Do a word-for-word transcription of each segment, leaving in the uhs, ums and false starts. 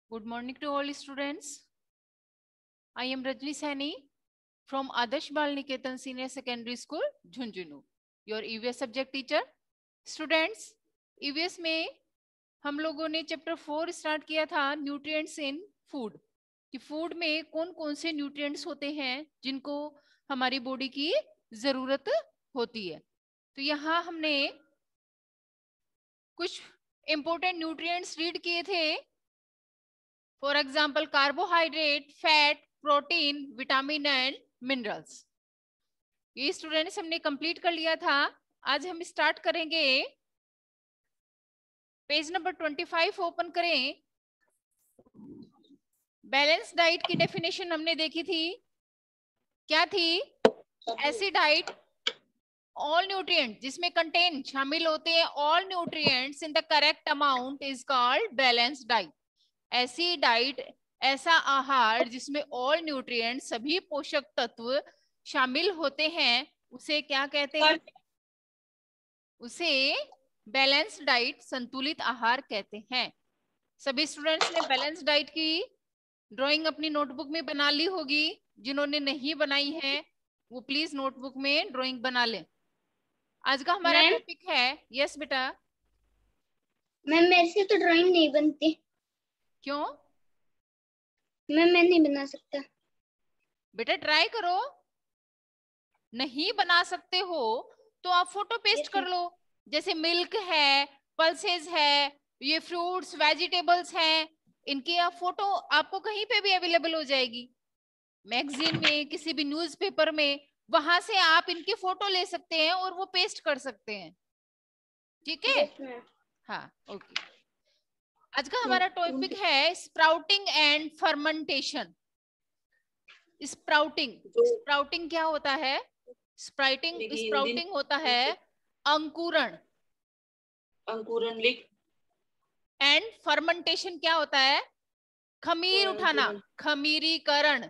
Good morning to all students. I am Rajni Saini from Adarsh Bal Niketan Senior Secondary School, Jhunjhunu, your E V S subject teacher. Students, E V S में हम लोगों ने chapter four start किया था, nutrients in food, कि food में कौन कौन से न्यूट्रिएंट्स होते हैं जिनको हमारी बॉडी की जरूरत होती है। तो यहाँ हमने कुछ इंपॉर्टेंट न्यूट्रिएंट्स रीड किए थे। For example carbohydrate, fat, protein, vitamin and minerals. ये स्टूडेंट्स हमने कंप्लीट कर लिया था। आज हम स्टार्ट करेंगे। Page number twenty five open करें। बैलेंस डाइट की डेफिनेशन हमने देखी थी, क्या थी? ऐसी डाइट ऑल न्यूट्रिएंट जिसमें कंटेन शामिल होते हैं all nutrients in the correct amount is called balance diet. ऐसी डाइट, ऐसा आहार जिसमें ऑल न्यूट्रिएंट सभी पोषक तत्व शामिल होते हैं, उसे क्या कहते हैं? उसे बैलेंस डाइट, संतुलित आहार कहते हैं। सभी स्टूडेंट्स ने बैलेंस डाइट की ड्राइंग अपनी नोटबुक में बना ली होगी। जिन्होंने नहीं बनाई है वो प्लीज नोटबुक में ड्राइंग बना लें। आज का हमारा टॉपिक है, यस बेटा। मैम मेरे से तो ड्राइंग नहीं बनती। क्यों? मैम मैं नहीं बना सकता। बेटा ट्राई करो। नहीं बना सकते हो तो आप फोटो पेस्ट yes, कर लो। जैसे मिल्क है, पल्सेस है, ये फ्रूट्स, वेजिटेबल्स हैं, इनकी आप फोटो आपको कहीं पे भी अवेलेबल हो जाएगी, मैगजीन में, किसी भी न्यूज़पेपर में, वहां से आप इनकी फोटो ले सकते हैं और वो पेस्ट कर सकते हैं। ठीक है? yes, हाँ, ओके। आज का हमारा टॉपिक है sprouting and fermentation. Sprouting, sprouting क्या होता है? स्प्राउटिंग स्प्राउटिंग होता है अंकुरण। अंकुरण लिख। एंड फर्मेंटेशन क्या होता है? खमीर उठाना, खमीरीकरण।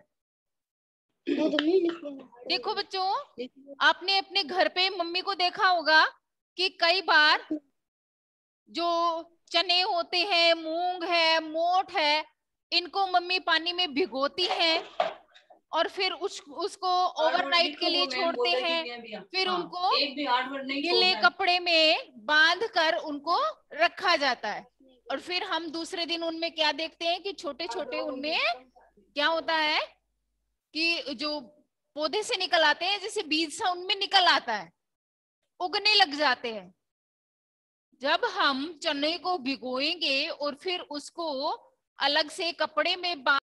देखो बच्चों, आपने अपने घर पे मम्मी को देखा होगा कि कई बार जो चने होते हैं, मूंग है, मोठ है, इनको मम्मी पानी में भिगोती हैं और फिर उस उसको ओवरनाइट के लिए छोड़ते हैं, फिर हाँ, उनको एक भी हार्ड वर्ड नहीं गीले कपड़े में बांध कर उनको रखा जाता है। और फिर हम दूसरे दिन उनमें क्या देखते हैं कि छोटे छोटे उनमें क्या होता है कि जो पौधे से निकल आते हैं, जैसे बीज सा उनमें निकल आता है, उगने लग जाते हैं। जब हम चने को भिगोएंगे और फिर उसको अलग से कपड़े में